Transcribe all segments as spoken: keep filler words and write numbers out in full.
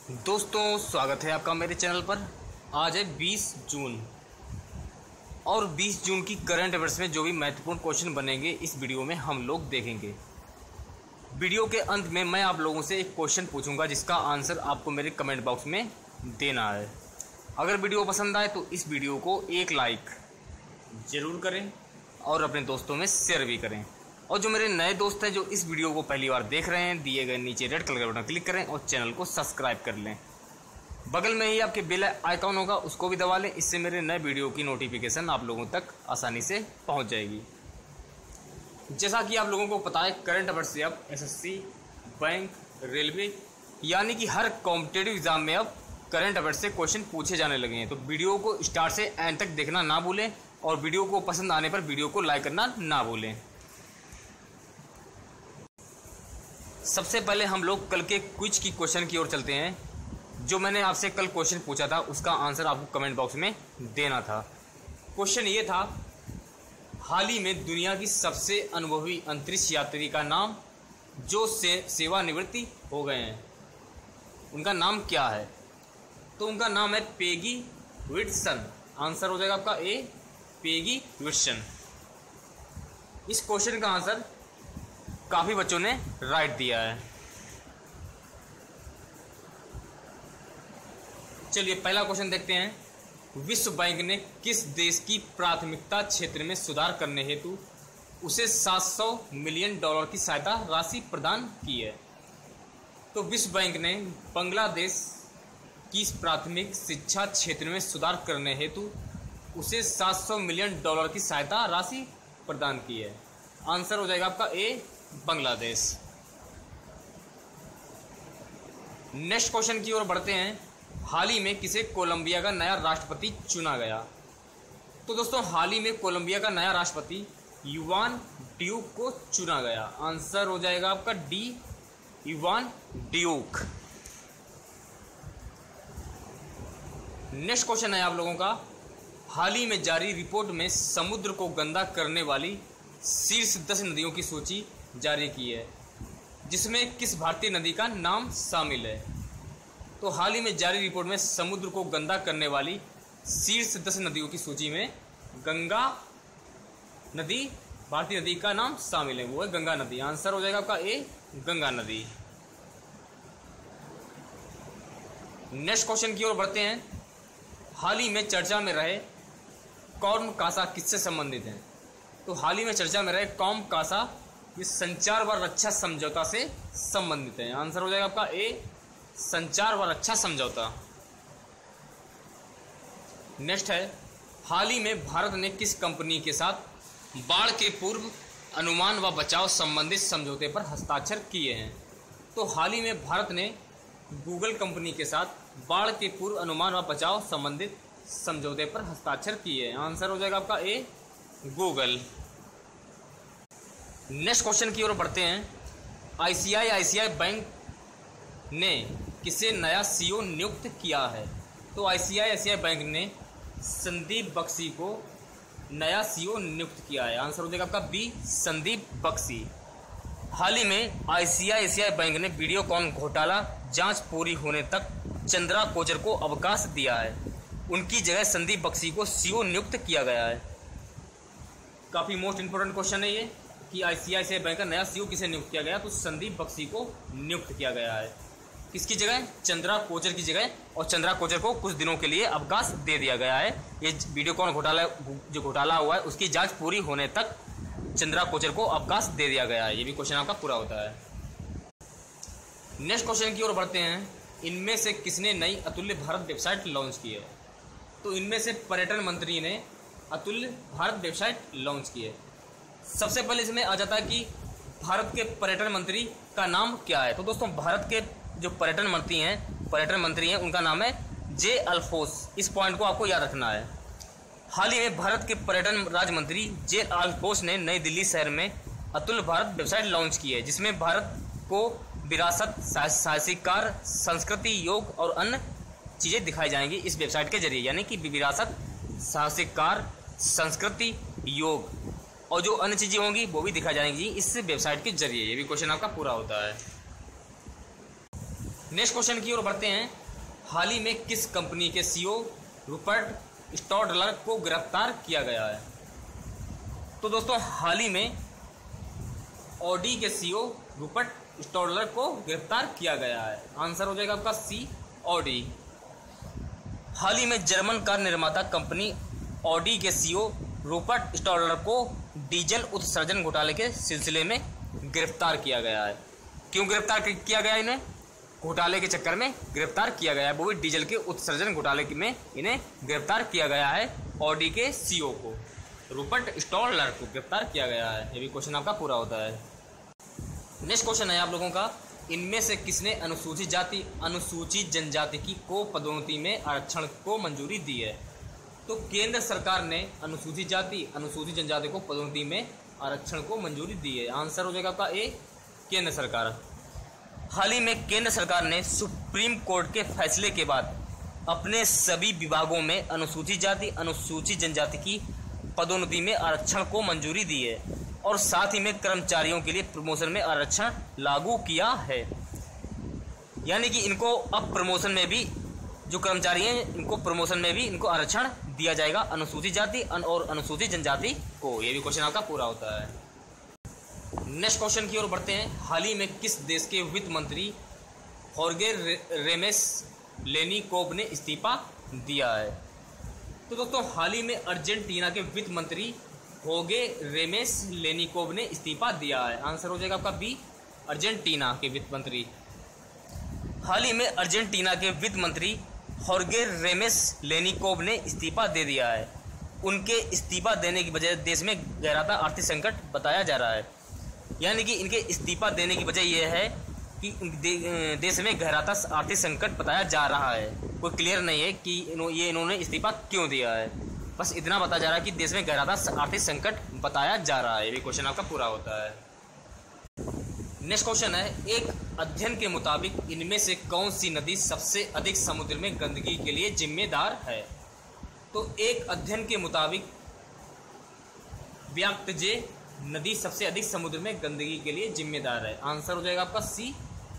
दोस्तों स्वागत है आपका मेरे चैनल पर। आज है बीस जून और बीस जून की करंट अफेयर्स में जो भी महत्वपूर्ण क्वेश्चन बनेंगे इस वीडियो में हम लोग देखेंगे। वीडियो के अंत में मैं आप लोगों से एक क्वेश्चन पूछूंगा जिसका आंसर आपको मेरे कमेंट बॉक्स में देना है। अगर वीडियो पसंद आए तो इस वीडियो को एक लाइक ज़रूर करें और अपने दोस्तों में शेयर भी करें। और जो मेरे नए दोस्त हैं जो इस वीडियो को पहली बार देख रहे हैं, दिए गए नीचे रेड कलर का बटन क्लिक करें और चैनल को सब्सक्राइब कर लें। बगल में ही आपके बेल आइकॉन होगा, उसको भी दबा लें। इससे मेरे नए वीडियो की नोटिफिकेशन आप लोगों तक आसानी से पहुंच जाएगी। जैसा कि आप लोगों को पता है, करंट अफेयर्स से अब एसएससी, बैंक, रेलवे यानी कि हर कॉम्पिटेटिव एग्जाम में अब करंट अफेयर्स से क्वेश्चन पूछे जाने लगे हैं। तो वीडियो को स्टार्ट से एंड तक देखना ना भूलें और वीडियो को पसंद आने पर वीडियो को लाइक करना ना भूलें। सबसे पहले हम लोग कल के क्विज की क्वेश्चन की ओर चलते हैं। जो मैंने आपसे कल क्वेश्चन पूछा था उसका आंसर आपको कमेंट बॉक्स में देना था। क्वेश्चन ये था, हाल ही में दुनिया की सबसे अनुभवी अंतरिक्ष यात्री का नाम जो से सेवानिवृत्ति हो गए हैं, उनका नाम क्या है? तो उनका नाम है पेगी विल्सन। आंसर हो जाएगा आपका ए, पेगी विल्सन। इस क्वेश्चन का आंसर काफी बच्चों ने राइट दिया है। चलिए पहला क्वेश्चन देखते हैं। विश्व बैंक ने किस देश की प्राथमिकता क्षेत्र में सुधार करने हेतु उसे सात सौ मिलियन डॉलर की सहायता राशि प्रदान की है? तो विश्व बैंक ने बांग्लादेश की प्राथमिक शिक्षा क्षेत्र में सुधार करने हेतु उसे सात सौ मिलियन डॉलर की सहायता राशि प्रदान की है। आंसर हो जाएगा आपका ए, बांग्लादेश। नेक्स्ट क्वेश्चन की ओर बढ़ते हैं। हाल ही में किसे कोलंबिया का नया राष्ट्रपति चुना गया? तो दोस्तों हाल ही में कोलंबिया का नया राष्ट्रपति युवान ड्यूक को चुना गया। आंसर हो जाएगा आपका डी, युवान ड्यूक। नेक्स्ट क्वेश्चन है आप लोगों का, हाल ही में जारी रिपोर्ट में समुद्र को गंदा करने वाली शीर्ष दस नदियों की सूची जारी की है, जिसमें किस भारतीय नदी का नाम शामिल है? तो हाल ही में जारी रिपोर्ट में समुद्र को गंदा करने वाली शीर्ष दस नदियों की सूची में गंगा नदी, भारतीय नदी का नाम शामिल है, वो है गंगा नदी। आंसर हो जाएगा आपका ए, गंगा नदी। नेक्स्ट क्वेश्चन की ओर बढ़ते हैं। हाल ही में चर्चा में रहे कॉर्म कासा किससे संबंधित है? तो हाल ही में चर्चा में रहे कॉर्म कासा ये संचार व रक्षा समझौता से संबंधित है। आंसर हो जाएगा आपका ए, संचार व रक्षा समझौता। नेक्स्ट है, हाल ही में भारत ने किस कंपनी के साथ बाढ़ के पूर्व अनुमान व बचाव संबंधित समझौते पर हस्ताक्षर किए हैं? तो हाल ही में भारत ने गूगल कंपनी के साथ बाढ़ के पूर्व अनुमान व बचाव संबंधित समझौते पर हस्ताक्षर किए हैं। आंसर हो जाएगा आपका ए, गूगल। नेक्स्ट क्वेश्चन की ओर बढ़ते हैं। आईसीआईसीआई बैंक ने किसे नया सीईओ नियुक्त किया है? तो आईसीआईसीआई बैंक ने संदीप बख्शी को नया सीईओ नियुक्त किया है। आंसर हो जाएगा आपका बी, संदीप बख्शी। हाल ही में आईसीआईसीआई बैंक ने वीडियोकॉन घोटाला जांच पूरी होने तक चंद्रा कोचर को अवकाश दिया है। उनकी जगह संदीप बख्शी को सीईओ नियुक्त किया गया है। काफ़ी मोस्ट इंपोर्टेंट क्वेश्चन है ये कि आईसीआईसीआई बैंक का नया सीईओ किसे नियुक्त किया गया? तो संदीप बख्शी को नियुक्त किया गया है। किसकी जगह? चंद्रा कोचर की जगह। और चंद्रा कोचर को कुछ दिनों के लिए अवकाश दे दिया गया है। ये वीडियोकॉन घोटाला जो घोटाला हुआ है उसकी जांच पूरी होने तक चंद्रा कोचर को अवकाश दे दिया गया है। ये भी क्वेश्चन आपका पूरा होता है। नेक्स्ट क्वेश्चन की ओर बढ़ते हैं। इनमें से किसने नई अतुल्य भारत वेबसाइट लॉन्च की है? तो इनमें से पर्यटन मंत्री ने अतुल्य भारत वेबसाइट लॉन्च की है। सबसे पहले इसमें आ जाता है कि भारत के पर्यटन मंत्री का नाम क्या है? तो दोस्तों भारत के जो पर्यटन मंत्री हैं पर्यटन मंत्री हैं उनका नाम है जे अल्फोस। इस पॉइंट को आपको याद रखना है। हाल ही में भारत के पर्यटन राज्य मंत्री जे अल्फोस ने नई दिल्ली शहर में अतुल्य भारत वेबसाइट लॉन्च की है, जिसमें भारत को विरासत, साहसिक कार्य, संस्कृति, योग और अन्य चीज़ें दिखाई जाएंगी इस वेबसाइट के जरिए। यानी कि विरासत, साहसिक कार्य, संस्कृति, योग और जो अन्य चीज़ें होंगी वो भी दिखाई जाएंगी इस वेबसाइट के जरिए। ये भी क्वेश्चन आपका पूरा होता है। नेक्स्ट क्वेश्चन की ओर बढ़ते हैं। हाल ही में किस कंपनी के सीईओ रूपर्ट स्टॉडलर को गिरफ्तार किया गया है? तो दोस्तों हाल ही में ऑडी के सीईओ रूपर्ट स्टॉडलर को गिरफ्तार किया गया है। आंसर हो जाएगा आपका सी, ऑडी। हाल ही में जर्मन कार निर्माता कंपनी ऑडी के सीईओ रूपर्ट स्टॉडलर को डीजल उत्सर्जन घोटाले के सिलसिले में गिरफ्तार किया गया है। क्यों गिरफ्तार किया गया? इन्हें घोटाले के चक्कर में गिरफ्तार किया गया है, वो भी डीजल के उत्सर्जन घोटाले में इन्हें गिरफ्तार किया गया है। ऑडी के सीईओ को, रूपर्ट स्टॉडलर को गिरफ्तार किया गया है। ये भी क्वेश्चन आपका पूरा होता है। नेक्स्ट क्वेश्चन है आप लोगों का, इनमें से किसने अनुसूचित जाति अनुसूचित जनजाति की को पदोन्नति में आरक्षण को मंजूरी दी है? तो केंद्र सरकार ने अनुसूचित जाति अनुसूचित जनजाति को पदोन्नति में आरक्षण को मंजूरी दी है। आंसर हो जाएगा आपका ए, केंद्र सरकार। हाल ही में केंद्र सरकार ने सुप्रीम कोर्ट के फैसले के बाद अपने सभी विभागों में अनुसूचित जाति अनुसूचित जनजाति की पदोन्नति में आरक्षण को मंजूरी दी है और साथ ही में कर्मचारियों के लिए प्रमोशन में आरक्षण लागू किया है। यानी कि इनको अब प्रमोशन में भी, जो कर्मचारी हैं इनको प्रमोशन में भी इनको आरक्षण दिया जाएगा, अनुसूचित जाति और अनुसूचित जनजाति को। ये भी क्वेश्चन आपका पूरा होता है। नेक्स्ट क्वेश्चन की ओर बढ़ते हैं। हाल ही में किस देश के वित्त मंत्री होर्गे रेमेस लेनिकोव ने इस्तीफा दिया है? तो दोस्तों हाल ही में अर्जेंटीना के वित्त मंत्री होगे रेमेस लेनिकोव ने इस्तीफा दिया है। आंसर हो जाएगा आपका बी, अर्जेंटीना के वित्त मंत्री। हाल ही में अर्जेंटीना के वित्त मंत्री होर्गे रेमेस लेनिकोव ने इस्तीफा दे दिया है। उनके इस्तीफा देने की वजह देश में गहराता आर्थिक संकट बताया जा रहा है। यानी कि इनके इस्तीफा देने की वजह यह है कि दे, देश में गहराता आर्थिक संकट बताया जा रहा है। कोई क्लियर नहीं है कि इन्हों, ये इन्होंने इस्तीफा क्यों दिया है, बस इतना बताया जा रहा है कि देश में गहराता आर्थिक संकट बताया जा रहा है। ये भी क्वेश्चन आपका पूरा होता है। नेक्स्ट क्वेश्चन है, एक अध्ययन के मुताबिक इनमें से कौन सी नदी सबसे अधिक समुद्र में गंदगी के लिए जिम्मेदार है? तो एक अध्ययन के मुताबिक व्याक्तजे नदी सबसे अधिक समुद्र में गंदगी के लिए जिम्मेदार है। आंसर हो जाएगा आपका सी।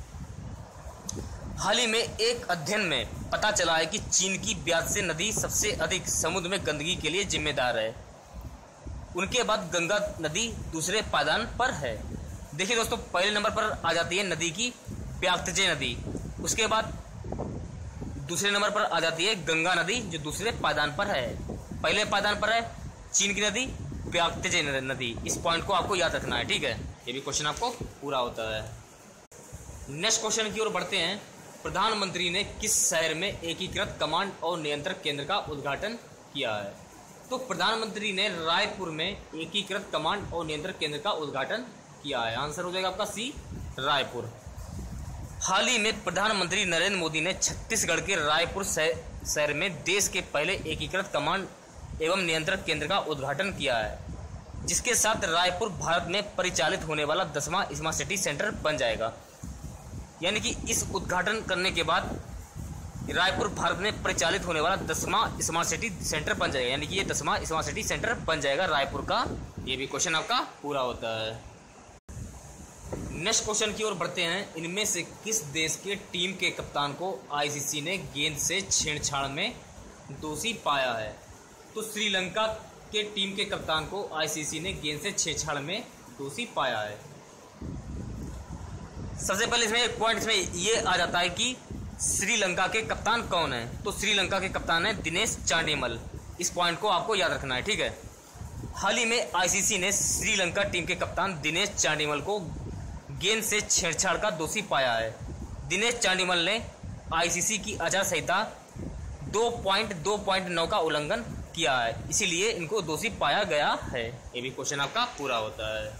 हाल ही में एक अध्ययन में पता चला है कि चीन की ब्यात्से नदी सबसे अधिक समुद्र में गंदगी के लिए जिम्मेदार है। उनके बाद गंगा नदी दूसरे पायदान पर है। देखिए दोस्तों, पहले नंबर पर आ जाती है नदी की व्याक्तजे नदी, उसके बाद दूसरे नंबर पर आ जाती है गंगा नदी जो दूसरे पायदान पर है। पहले पायदान पर है चीन की नदी, व्याक्तजे नदी। इस पॉइंट को आपको याद रखना है, ठीक है। ये भी क्वेश्चन आपको पूरा होता है। नेक्स्ट क्वेश्चन की ओर बढ़ते हैं। प्रधानमंत्री ने किस शहर में एकीकृत कमांड और नियंत्रण केंद्र का उद्घाटन किया है? तो प्रधानमंत्री ने रायपुर में एकीकृत कमांड और नियंत्रण केंद्र का उद्घाटन किया है। आंसर हो जाएगा आपका सी, रायपुर। हाल ही में प्रधानमंत्री नरेंद्र मोदी ने छत्तीसगढ़ के रायपुर शहर में देश के पहले एकीकृत कमांड एवं नियंत्रण केंद्र का उद्घाटन किया है, जिसके साथ रायपुर भारत में परिचालित होने वाला दसवां स्मार्ट सिटी सेंटर बन जाएगा। यानी कि इस उद्घाटन करने के बाद रायपुर भारत में परिचालित होने वाला दसवां स्मार्ट सिटी सेंटर बन जाएगा। यानी कि ये दसवां स्मार्ट सिटी सेंटर बन जाएगा रायपुर का। ये भी क्वेश्चन आपका पूरा होता है। नेक्स्ट क्वेश्चन की ओर बढ़ते हैं। इनमें से किस देश के टीम के कप्तान को आईसीसी ने गेंद से छेड़छाड़ में दोषी पाया है? तो श्रीलंका के टीम के कप्तान को आईसीसी ने गेंद से छेड़छाड़ में दोषी पाया है। सबसे पहले इसमें एक पॉइंट इसमें ये आ जाता है कि श्रीलंका के कप्तान कौन है? तो श्रीलंका के कप्तान है दिनेश चांडीमल। इस पॉइंट को आपको याद रखना है, ठीक है। हाल ही में आईसीसी ने श्रीलंका टीम के कप्तान दिनेश चांडीमल को गेंद से छेड़छाड़ का दोषी पाया है। दिनेश चांडीमल ने आईसीसी की आचार संहिता दो पॉइंट दो पॉइंट नौ का उल्लंघन किया है, इसीलिए इनको दोषी पाया गया है। ये भी क्वेश्चन आपका पूरा होता है।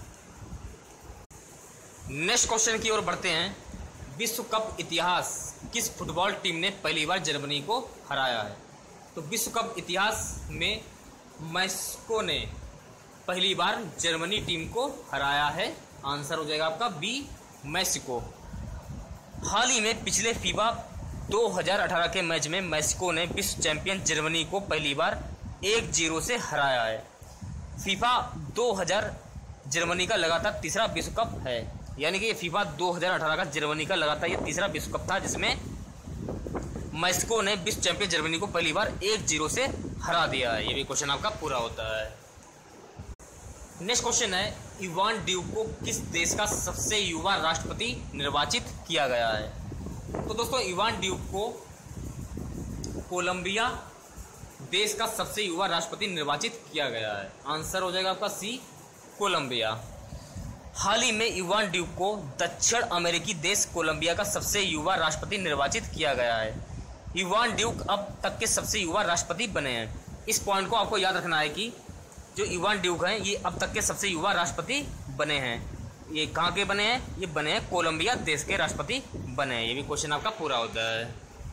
नेक्स्ट क्वेश्चन की ओर बढ़ते हैं। विश्व कप इतिहास किस फुटबॉल टीम ने पहली बार जर्मनी को हराया है? तो विश्व कप इतिहास में मैक्सिको ने पहली बार जर्मनी टीम को हराया है। आंसर हो जाएगा आपका बी, मैक्सिको। हाल ही में पिछले फीफा दो हज़ार अठारह के मैच में मैक्सिको ने विश्व चैंपियन जर्मनी को पहली बार एक जीरो से हराया है। फीफा दो हज़ार जर्मनी का लगातार तीसरा विश्व कप है। यानी कि ये फीफा दो हज़ार अठारह का जर्मनी का लगातार ये तीसरा विश्व कप था जिसमें मैक्सिको ने विश्व चैंपियन जर्मनी को पहली बार एक जीरो से हरा दिया है। ये भी क्वेश्चन आपका पूरा होता है। नेक्स्ट क्वेश्चन है, इवान ड्यूक को किस देश का सबसे युवा राष्ट्रपति निर्वाचित किया गया है? तो दोस्तों इवान ड्यूक को कोलंबिया देश का सबसे युवा राष्ट्रपति निर्वाचित किया गया है। आंसर हो जाएगा आपका सी, कोलंबिया। हाल ही में इवान ड्यूक को दक्षिण अमेरिकी देश कोलंबिया का सबसे युवा राष्ट्रपति निर्वाचित किया गया है। इवान ड्यूक अब तक के सबसे युवा राष्ट्रपति बने हैं। इस पॉइंट को आपको याद रखना है कि जो इवान ड्यूक हैं ये अब तक के सबसे युवा राष्ट्रपति बने हैं। ये कहाँ के बने हैं? ये बने हैं कोलंबिया देश के राष्ट्रपति बने हैं। ये भी क्वेश्चन आपका पूरा होता है।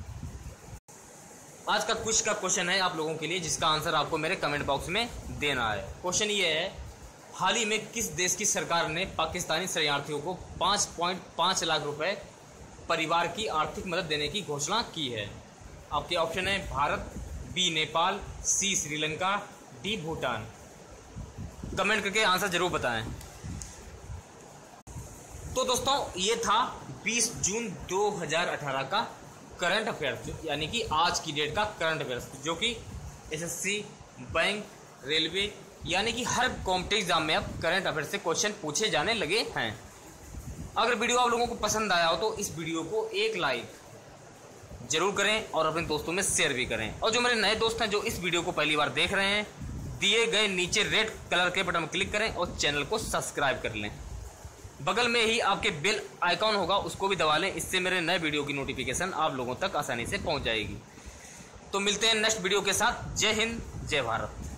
आज का क्विज का क्वेश्चन है आप लोगों के लिए, जिसका आंसर आपको मेरे कमेंट बॉक्स में देना है। क्वेश्चन ये है, हाल ही में किस देश की सरकार ने पाकिस्तानी शरणार्थियों को पाँच पॉइंट पाँच लाख रुपए परिवार की आर्थिक मदद देने की घोषणा की है? आपके ऑप्शन है Bharat, B Nepal, C Sri Lanka, D Bhutan. Comment करके आंसर जरूर बताएं। तो दोस्तों ये था बीस जून दो हज़ार अठारह का करंट अफेयर्स, यानी कि आज की डेट का करंट अफेयर्स, जो कि एसएससी, बैंक, रेलवे यानी कि हर कॉम्पिटिटिव एग्जाम में अब करंट अफेयर्स से क्वेश्चन पूछे जाने लगे हैं। अगर वीडियो आप लोगों को पसंद आया हो तो इस वीडियो को एक लाइक जरूर करें और अपने दोस्तों में शेयर भी करें। और जो मेरे नए दोस्त हैं जो इस वीडियो को पहली बार देख रहे हैं, दिए गए नीचे रेड कलर के बटन पर क्लिक करें और चैनल को सब्सक्राइब कर लें। बगल में ही आपके बेल आइकॉन होगा, उसको भी दबा लें। इससे मेरे नए वीडियो की नोटिफिकेशन आप लोगों तक आसानी से पहुंच जाएगी। तो मिलते हैं नेक्स्ट वीडियो के साथ। जय हिंद, जय भारत।